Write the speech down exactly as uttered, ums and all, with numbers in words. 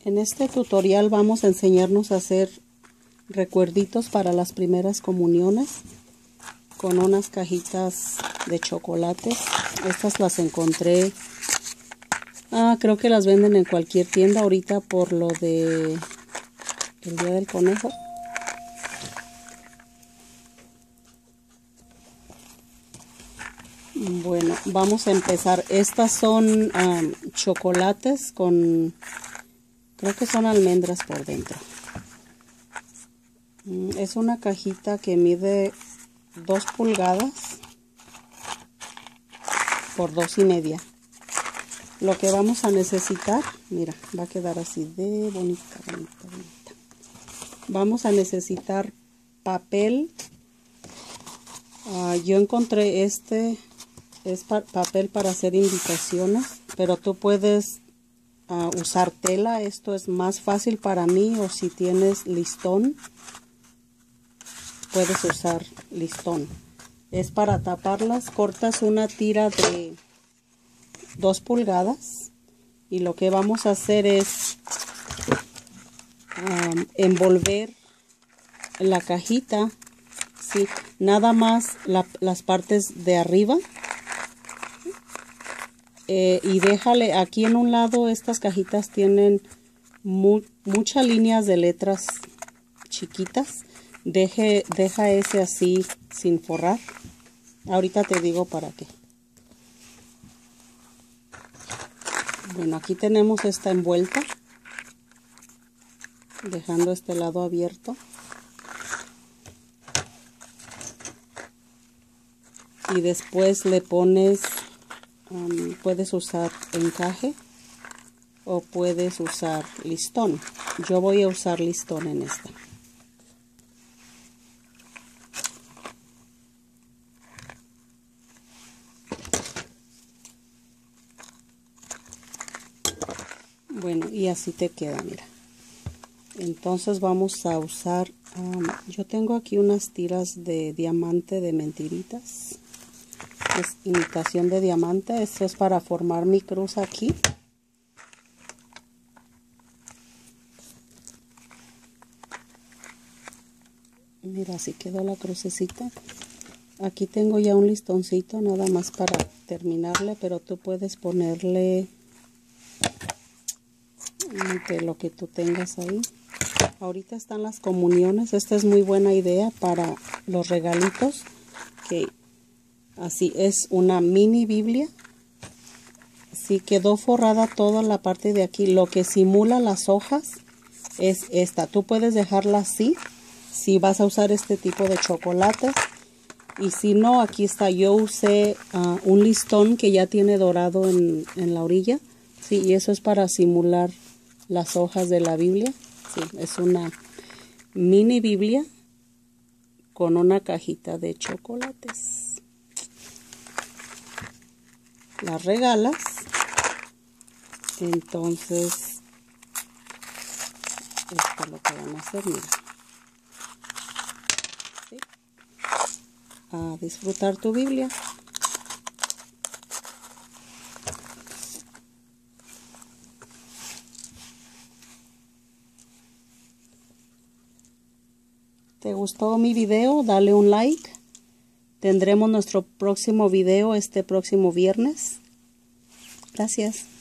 En este tutorial vamos a enseñarnos a hacer recuerditos para las primeras comuniones con unas cajitas de chocolates. Estas las encontré, ah, creo que las venden en cualquier tienda ahorita por lo de el Día del Conejo. Bueno, vamos a empezar. Estas son um, chocolates con, creo que son almendras por dentro. Es una cajita que mide dos pulgadas por dos y media. Lo que vamos a necesitar, mira, va a quedar así de bonita, bonita, bonita. Vamos a necesitar papel. Uh, yo encontré este, es pa papel para hacer invitaciones, pero tú puedes uh, usar tela. Esto es más fácil para mí, o si tienes listón, puedes usar listón. Es para taparlas. Cortas una tira de dos pulgadas y lo que vamos a hacer es um, envolver la cajita, ¿sí? Nada más la, las partes de arriba, eh, y déjale aquí en un lado. Estas cajitas tienen mu muchas líneas de letras chiquitas. Deje, deja ese así sin forrar. Ahorita te digo para qué. Bueno, aquí tenemos esta envuelta, dejando este lado abierto. Y después le pones, um, puedes usar encaje o puedes usar listón. Yo voy a usar listón en esta. Bueno, y así te queda, mira. Entonces vamos a usar, um, yo tengo aquí unas tiras de diamante de mentiritas. Es imitación de diamante. Esto es para formar mi cruz aquí. Mira, así quedó la crucecita. Aquí tengo ya un listoncito nada más para terminarle, pero tú puedes ponerle de lo que tú tengas ahí. Ahorita están las comuniones. Esta es muy buena idea para los regalitos. Que así es una mini Biblia. Sí, quedó forrada toda la parte de aquí. Lo que simula las hojas es esta. Tú puedes dejarla así si vas a usar este tipo de chocolate. Y si no, aquí está. Yo usé uh, un listón que ya tiene dorado en, en la orilla. Sí, y eso es para simular las hojas de la Biblia. Sí, es una mini Biblia con una cajita de chocolates. Las regalas. Entonces, esto es lo que van a hacer, mira. ¿Sí? A disfrutar tu Biblia. ¿Te gustó mi video? Dale un like. Tendremos nuestro próximo video este próximo viernes. Gracias.